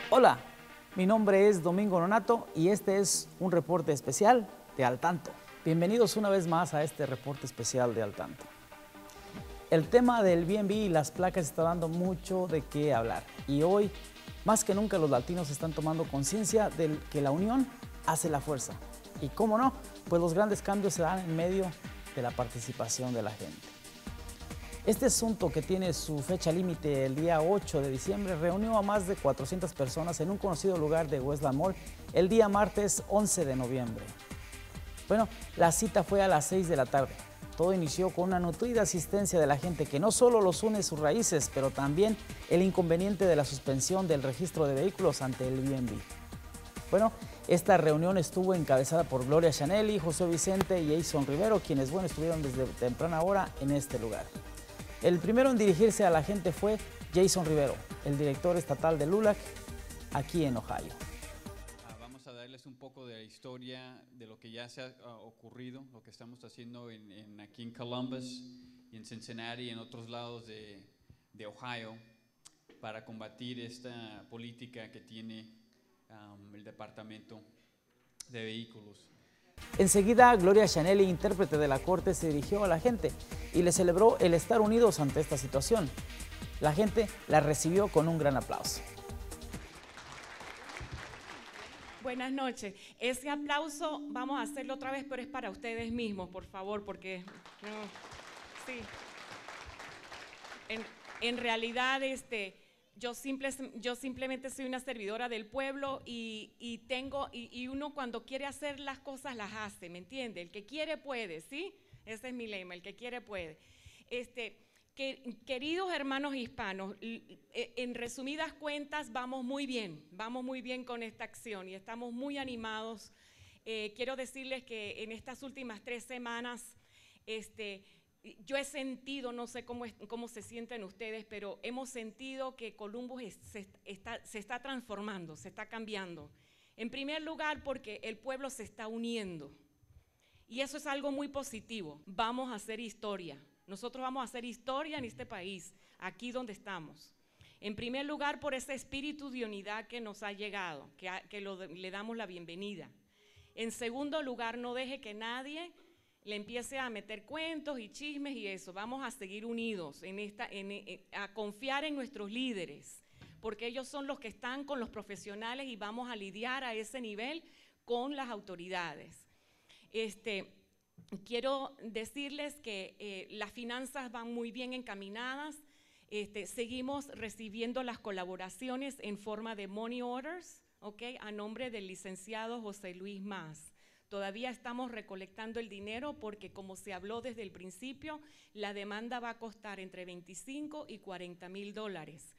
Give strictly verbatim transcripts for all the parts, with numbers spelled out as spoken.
Hola, mi nombre es Domingo Nonato y este es un reporte especial de Al Tanto. Bienvenidos una vez más a este reporte especial de Al Tanto. El tema del Airbnb y las placas está dando mucho de qué hablar y hoy, más que nunca, los latinos están tomando conciencia de que la unión hace la fuerza. Y cómo no, pues los grandes cambios se dan en medio de la participación de la gente. Este asunto, que tiene su fecha límite el día ocho de diciembre, reunió a más de cuatrocientas personas en un conocido lugar de Westland Mall el día martes once de noviembre. Bueno, la cita fue a las seis de la tarde. Todo inició con una nutrida asistencia de la gente que no solo los une sus raíces, pero también el inconveniente de la suspensión del registro de vehículos ante el Airbnb. Bueno, esta reunión estuvo encabezada por Gloria Chanelli, José Vicente y Jason Rivero, quienes, bueno, estuvieron desde temprana hora en este lugar. El primero en dirigirse a la gente fue Jason Rivero, el director estatal de LULAC, aquí en Ohio. Uh, vamos a darles un poco de la historia de lo que ya se ha uh, ocurrido, lo que estamos haciendo en, en, aquí en Columbus, y en Cincinnati y en otros lados de, de Ohio para combatir esta política que tiene um, el Departamento de Vehículos. Enseguida, Gloria Chanelli, intérprete de la corte, se dirigió a la gente y le celebró el estar unidos ante esta situación. La gente la recibió con un gran aplauso. Buenas noches. Ese aplauso vamos a hacerlo otra vez, pero es para ustedes mismos, por favor, porque no, sí. En, en realidad, este, yo, simple, yo simplemente soy una servidora del pueblo y, y tengo y, y uno cuando quiere hacer las cosas las hace, ¿me entiende? El que quiere puede, ¿sí? Ese es mi lema, el que quiere puede. Este, que, queridos hermanos hispanos, en resumidas cuentas vamos muy bien, vamos muy bien con esta acción y estamos muy animados. Eh, quiero decirles que en estas últimas tres semanas, este, yo he sentido, no sé cómo, es, cómo se sienten ustedes, pero hemos sentido que Columbus es, se, está, se está transformando, se está cambiando. En primer lugar, porque el pueblo se está uniendo. Y eso es algo muy positivo. Vamos a hacer historia. Nosotros vamos a hacer historia en este país, aquí donde estamos. En primer lugar, por ese espíritu de unidad que nos ha llegado, que, a, que lo, le damos la bienvenida. En segundo lugar, no deje que nadie le empiece a meter cuentos y chismes y eso. Vamos a seguir unidos, en esta, en, en, a confiar en nuestros líderes, porque ellos son los que están con los profesionales y vamos a lidiar a ese nivel con las autoridades. Este, quiero decirles que eh, las finanzas van muy bien encaminadas. Este, seguimos recibiendo las colaboraciones en forma de money orders, ¿okay? A nombre del licenciado José Luis Mas. Todavía estamos recolectando el dinero porque, como se habló desde el principio, la demanda va a costar entre veinticinco y cuarenta mil dólares.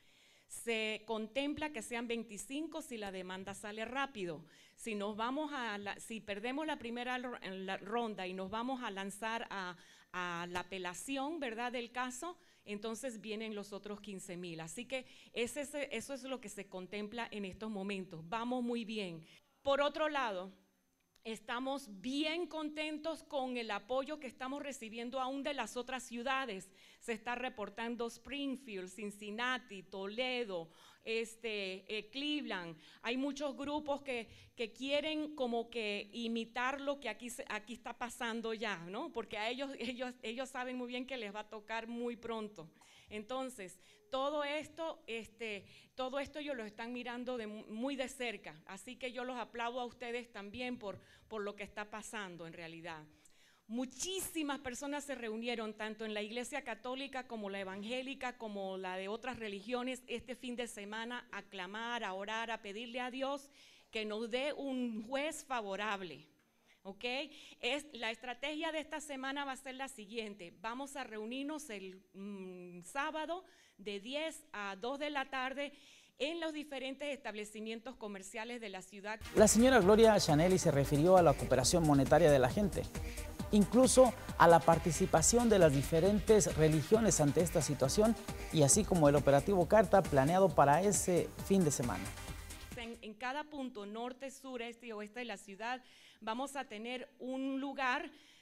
Se contempla que sean veinticinco si la demanda sale rápido. Si, nos vamos a la, si perdemos la primera la ronda y nos vamos a lanzar a, a la apelación, ¿verdad?, del caso, entonces vienen los otros quince mil. Así que ese, eso es lo que se contempla en estos momentos. Vamos muy bien. Por otro lado, estamos bien contentos con el apoyo que estamos recibiendo aún de las otras ciudades. Se está reportando Springfield, Cincinnati, Toledo, este, eh, Cleveland. Hay muchos grupos que, que quieren como que imitar lo que aquí, aquí está pasando ya, ¿no? Porque a ellos, ellos, ellos saben muy bien que les va a tocar muy pronto. Entonces, todo esto, este, todo esto ellos lo están mirando de muy de cerca, así que yo los aplaudo a ustedes también por, por lo que está pasando en realidad. Muchísimas personas se reunieron, tanto en la Iglesia Católica como la Evangélica, como la de otras religiones, este fin de semana, a clamar, a orar, a pedirle a Dios que nos dé un juez favorable. ¿Ok? Es, la estrategia de esta semana va a ser la siguiente. Vamos a reunirnos el mmm, sábado de diez a dos de la tarde en los diferentes establecimientos comerciales de la ciudad. La señora Gloria Chanelli se refirió a la cooperación monetaria de la gente, incluso a la participación de las diferentes religiones ante esta situación y así como el operativo Carta planeado para ese fin de semana. En, en cada punto, norte, sur, este y oeste de la ciudad, vamos a tener un lugar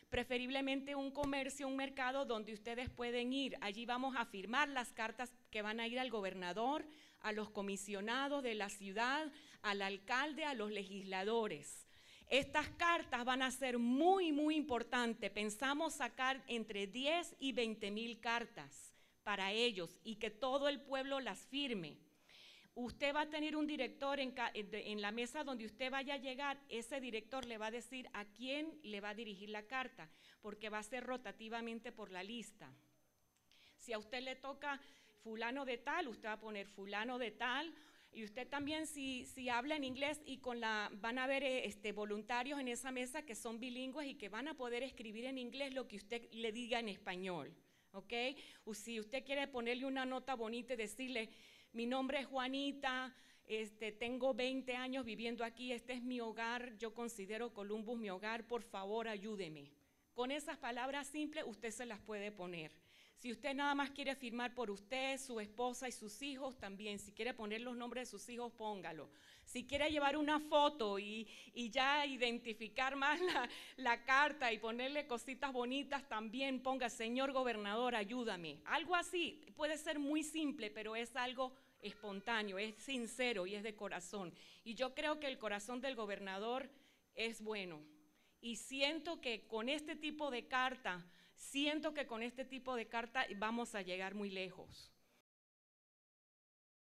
preferiblemente un comercio, un mercado donde ustedes pueden ir. Allí vamos a firmar las cartas que van a ir al gobernador, a los comisionados de la ciudad, al alcalde, a los legisladores. Estas cartas van a ser muy, muy importantes. Pensamos sacar entre diez y veinte mil cartas para ellos y que todo el pueblo las firme. Usted va a tener un director en, en la mesa donde usted vaya a llegar. Ese director le va a decir a quién le va a dirigir la carta, porque va a ser rotativamente por la lista. Si a usted le toca fulano de tal, usted va a poner fulano de tal. Y usted también, si, si habla en inglés, y con la, van a haber este, voluntarios en esa mesa que son bilingües y que van a poder escribir en inglés lo que usted le diga en español, ¿ok? O si usted quiere ponerle una nota bonita y decirle, mi nombre es Juanita, este, tengo veinte años viviendo aquí, este es mi hogar, yo considero Columbus mi hogar, por favor ayúdeme. Con esas palabras simples usted se las puede poner. Si usted nada más quiere firmar por usted, su esposa y sus hijos, también. Si quiere poner los nombres de sus hijos, póngalo. Si quiere llevar una foto y, y ya identificar más la, la carta y ponerle cositas bonitas, también ponga, señor gobernador, ayúdame. Algo así, puede ser muy simple, pero es algo espontáneo, es sincero y es de corazón. Y yo creo que el corazón del gobernador es bueno. Y siento que con este tipo de carta, siento que con este tipo de carta vamos a llegar muy lejos.